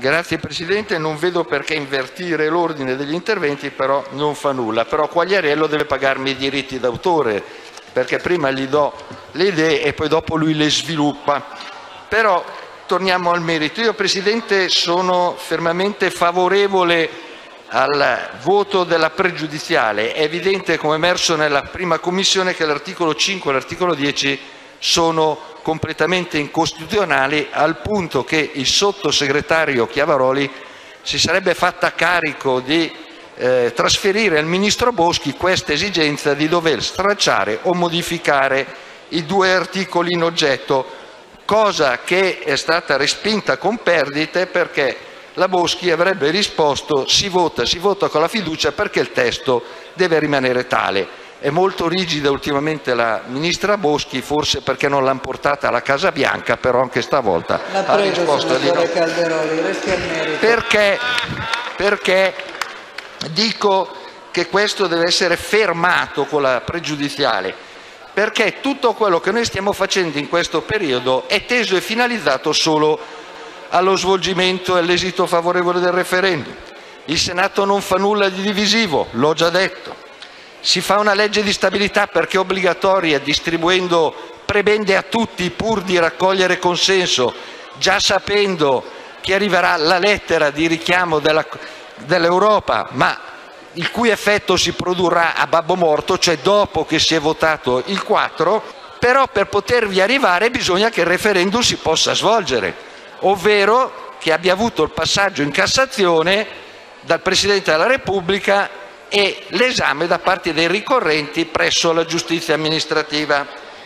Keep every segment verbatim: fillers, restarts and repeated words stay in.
Grazie Presidente, non vedo perché invertire l'ordine degli interventi, però non fa nulla. Però Quagliariello deve pagarmi i diritti d'autore, perché prima gli do le idee e poi dopo lui le sviluppa. Però torniamo al merito. Io Presidente sono fermamente favorevole al voto della pregiudiziale. È evidente, come emerso nella prima commissione, che l'articolo cinque e l'articolo dieci sono completamente incostituzionali, al punto che il sottosegretario Chiavaroli si sarebbe fatta carico di eh, trasferire al ministro Boschi questa esigenza di dover stracciare o modificare i due articoli in oggetto, cosa che è stata respinta con perdite, perché la Boschi avrebbe risposto: si vota, si vota con la fiducia perché il testo deve rimanere tale. È molto rigida ultimamente la ministra Boschi, forse perché non l'hanno portata alla Casa Bianca, però anche stavolta la ha prego, risposto di no. Calderoli, resti al merito. Perché, perché dico che questo deve essere fermato con la pregiudiziale? Perché tutto quello che noi stiamo facendo in questo periodo è teso e finalizzato solo allo svolgimento e all'esito favorevole del referendum. Il Senato non fa nulla di divisivo, l'ho già detto. Si fa una legge di stabilità perché è obbligatoria, distribuendo prebende a tutti pur di raccogliere consenso, già sapendo che arriverà la lettera di richiamo dell'Europa, ma il cui effetto si produrrà a babbo morto, cioè dopo che si è votato il quattro. Però per potervi arrivare bisogna che il referendum si possa svolgere, ovvero che abbia avuto il passaggio in Cassazione dal Presidente della Repubblica e l'esame da parte dei ricorrenti presso la giustizia amministrativa.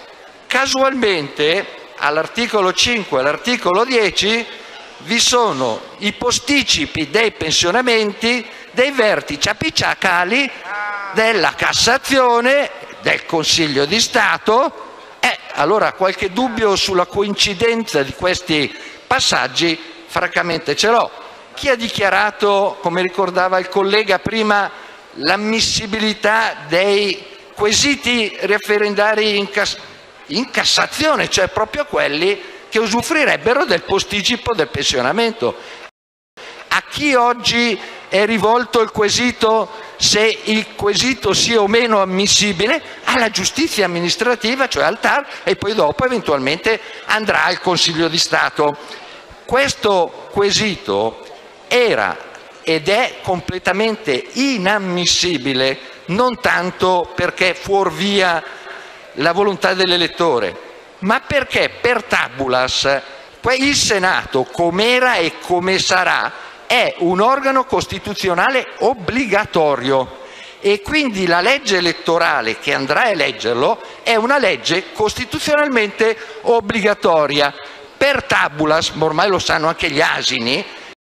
Casualmente all'articolo cinque e all'articolo dieci vi sono i posticipi dei pensionamenti dei vertici apicali della Cassazione, del Consiglio di Stato. Eh, allora qualche dubbio sulla coincidenza di questi passaggi francamente ce l'ho. Chi ha dichiarato, come ricordava il collega prima, l'ammissibilità dei quesiti referendari in, Cass- in Cassazione, cioè proprio quelli che usufruirebbero del posticipo del pensionamento? A chi oggi è rivolto il quesito se il quesito sia o meno ammissibile? Alla giustizia amministrativa, cioè al T A R, e poi dopo eventualmente andrà al Consiglio di Stato. Questo quesito era ed è completamente inammissibile, non tanto perché fuorvia la volontà dell'elettore, ma perché per tabulas il Senato, com'era e come sarà, è un organo costituzionale obbligatorio, e quindi la legge elettorale che andrà a eleggerlo è una legge costituzionalmente obbligatoria. Per tabulas, ormai lo sanno anche gli asini,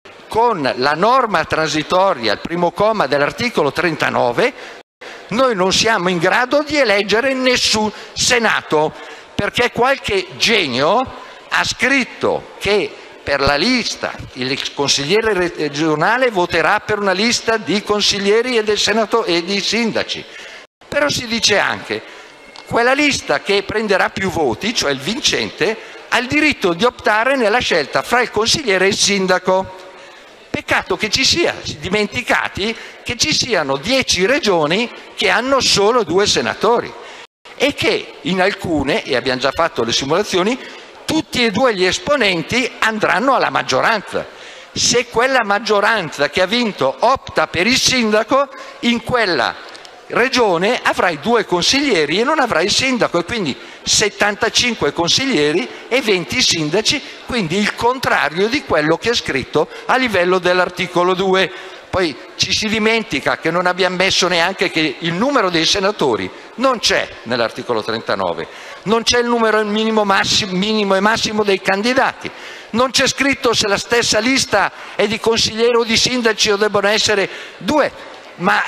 con la norma transitoria, il primo comma dell'articolo trentanove, noi non siamo in grado di eleggere nessun Senato, perché qualche genio ha scritto che per la lista il consigliere regionale voterà per una lista di consiglieri e del Senato e di sindaci. Però si dice anche quella lista che prenderà più voti, cioè il vincente, ha il diritto di optare nella scelta fra il consigliere e il sindaco. Peccato che ci sia, dimenticati che ci siano dieci regioni che hanno solo due senatori e che in alcune, e abbiamo già fatto le simulazioni, tutti e due gli esponenti andranno alla maggioranza. Se quella maggioranza che ha vinto opta per il sindaco, in quella regione avrai due consiglieri e non avrai il sindaco, e quindi settantacinque consiglieri e venti sindaci, quindi il contrario di quello che è scritto a livello dell'articolo due. Poi ci si dimentica che non abbiamo messo neanche che il numero dei senatori non c'è nell'articolo trentanove, non c'è il numero minimo, massimo, minimo e massimo dei candidati, non c'è scritto se la stessa lista è di consiglieri o di sindaci o debbono essere due, ma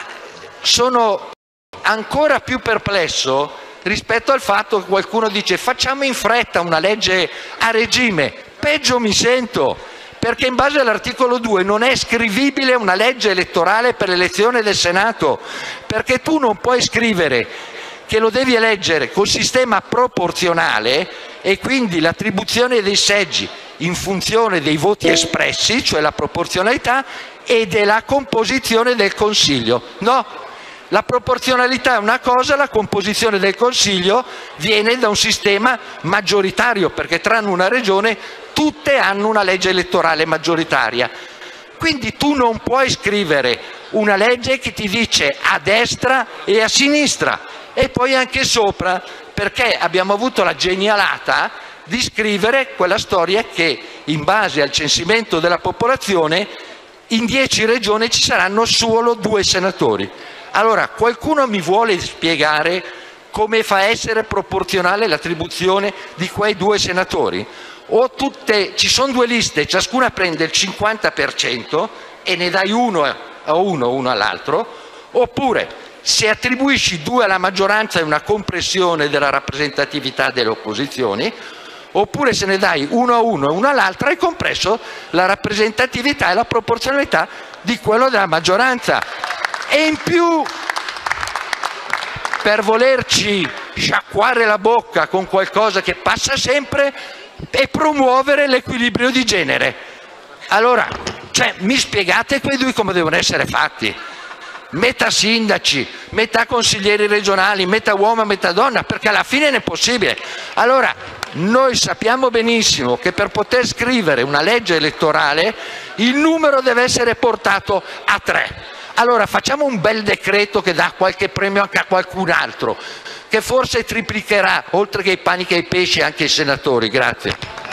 sono ancora più perplesso rispetto al fatto che qualcuno dice facciamo in fretta una legge a regime. Peggio mi sento, perché in base all'articolo due non è scrivibile una legge elettorale per l'elezione del Senato, perché tu non puoi scrivere che lo devi eleggere col sistema proporzionale, e quindi l'attribuzione dei seggi in funzione dei voti espressi, cioè la proporzionalità, e della composizione del Consiglio. No, la proporzionalità è una cosa, la composizione del Consiglio viene da un sistema maggioritario, perché tranne una regione tutte hanno una legge elettorale maggioritaria. Quindi tu non puoi scrivere una legge che ti dice a destra e a sinistra e poi anche sopra, perché abbiamo avuto la genialata di scrivere quella storia che in base al censimento della popolazione in dieci regioni ci saranno solo due senatori. Allora, qualcuno mi vuole spiegare come fa a essere proporzionale l'attribuzione di quei due senatori? O tutte, ci sono due liste, ciascuna prende il cinquanta per cento e ne dai uno a uno, uno all'altro, oppure se attribuisci due alla maggioranza è una compressione della rappresentatività delle opposizioni, oppure se ne dai uno a uno e uno all'altra hai compresso la rappresentatività e la proporzionalità di quello della maggioranza. E in più, per volerci sciacquare la bocca con qualcosa che passa sempre, e promuovere l'equilibrio di genere. Allora, cioè, mi spiegate quei due come devono essere fatti? Metà sindaci, metà consiglieri regionali, metà uomo, metà donna, perché alla fine non è possibile. Allora, noi sappiamo benissimo che per poter scrivere una legge elettorale il numero deve essere portato a tre. Allora facciamo un bel decreto che dà qualche premio anche a qualcun altro, che forse triplicherà, oltre che i pani che i pesci, anche i senatori. Grazie.